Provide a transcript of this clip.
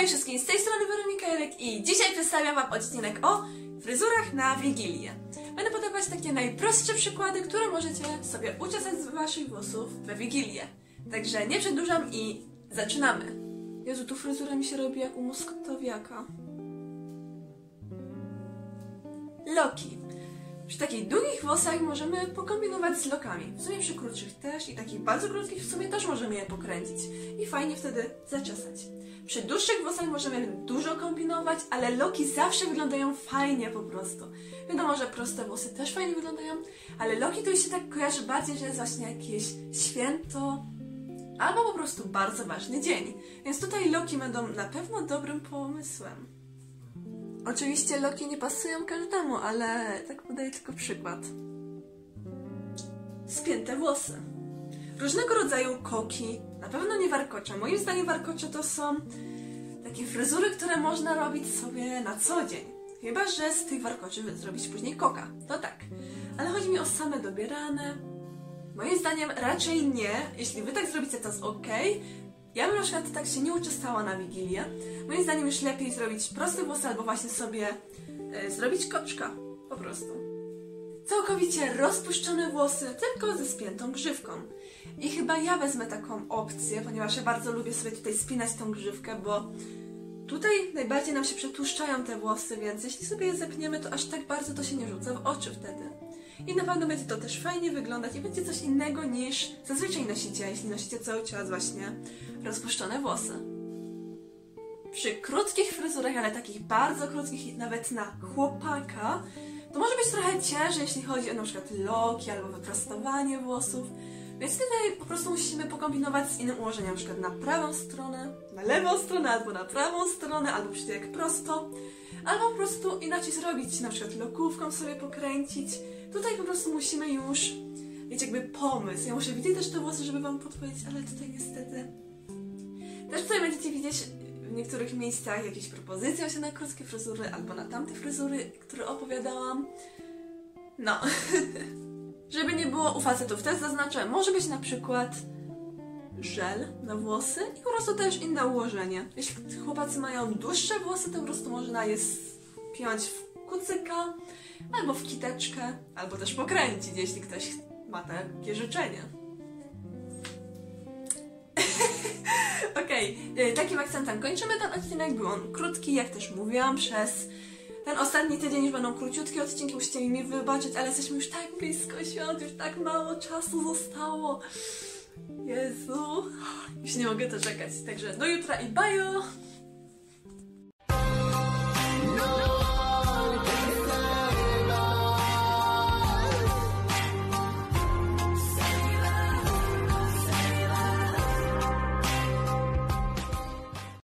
Hej wszystkim, z tej strony Weronika Jelek i dzisiaj przedstawiam Wam odcinek o fryzurach na Wigilię. Będę podawać takie najprostsze przykłady, które możecie sobie uczesać z Waszych włosów we Wigilię. Także nie przedłużam i zaczynamy. Jezu, tu fryzura mi się robi jak u moskotowiaka. Loki. Przy takich długich włosach możemy pokombinować z lokami. W sumie przy krótszych też i takich bardzo krótkich w sumie też możemy je pokręcić. I fajnie wtedy zaczesać. Przy dłuższych włosach możemy dużo kombinować, ale loki zawsze wyglądają fajnie po prostu. Wiadomo, że proste włosy też fajnie wyglądają, ale loki to już się tak kojarzy bardziej, że jest właśnie jakieś święto albo po prostu bardzo ważny dzień. Więc tutaj loki będą na pewno dobrym pomysłem. Oczywiście loki nie pasują każdemu, ale tak podaję tylko przykład. Spięte włosy. Różnego rodzaju koki, na pewno nie warkocze. Moim zdaniem warkocze to są takie fryzury, które można robić sobie na co dzień. Chyba że z tych warkoczy zrobić później koka, to tak. Ale chodzi mi o same dobierane. Moim zdaniem raczej nie. Jeśli wy tak zrobicie, to jest ok. Ja bym na przykład tak się nie uczestała na Wigilię. Moim zdaniem już lepiej zrobić proste włosy albo właśnie sobie zrobić koczka. Po prostu. Całkowicie rozpuszczone włosy, tylko ze spiętą grzywką. I chyba ja wezmę taką opcję, ponieważ ja bardzo lubię sobie tutaj spinać tą grzywkę, bo tutaj najbardziej nam się przetłuszczają te włosy, więc jeśli sobie je zepniemy, to aż tak bardzo to się nie rzuca w oczy wtedy. I na pewno będzie to też fajnie wyglądać i będzie coś innego niż zazwyczaj nosicie, jeśli nosicie cały czas właśnie rozpuszczone włosy. Przy krótkich fryzurach, ale takich bardzo krótkich, nawet na chłopaka, to może być trochę ciężej, jeśli chodzi o na przykład loki albo wyprostowanie włosów. Więc tutaj po prostu musimy pokombinować z innym ułożeniem, na przykład na prawą stronę, na lewą stronę, albo na prawą stronę, albo przytyłek prosto, albo po prostu inaczej zrobić, na przykład lokówką sobie pokręcić. Tutaj po prostu musimy już mieć jakby pomysł. Ja muszę widzieć też te włosy, żeby Wam podpowiedzieć, ale tutaj niestety... Też tutaj będziecie widzieć w niektórych miejscach jakieś propozycje właśnie na krótkie fryzury, albo na tamte fryzury, które opowiadałam. No. Żeby nie było u facetów, też zaznaczę, może być na przykład żel na włosy i po prostu też inne ułożenie. Jeśli chłopacy mają dłuższe włosy, to po prostu można je spiąć w kucyka, albo w kiteczkę, albo też pokręcić, jeśli ktoś ma takie życzenie. Okej, takim akcentem kończymy ten odcinek. Był on krótki, jak też mówiłam, przez ten ostatni tydzień już będą króciutkie odcinki, musicie mi wybaczyć, ale jesteśmy już tak blisko świąt, już tak mało czasu zostało. Jezu, już nie mogę doczekać. Także do jutra i bye!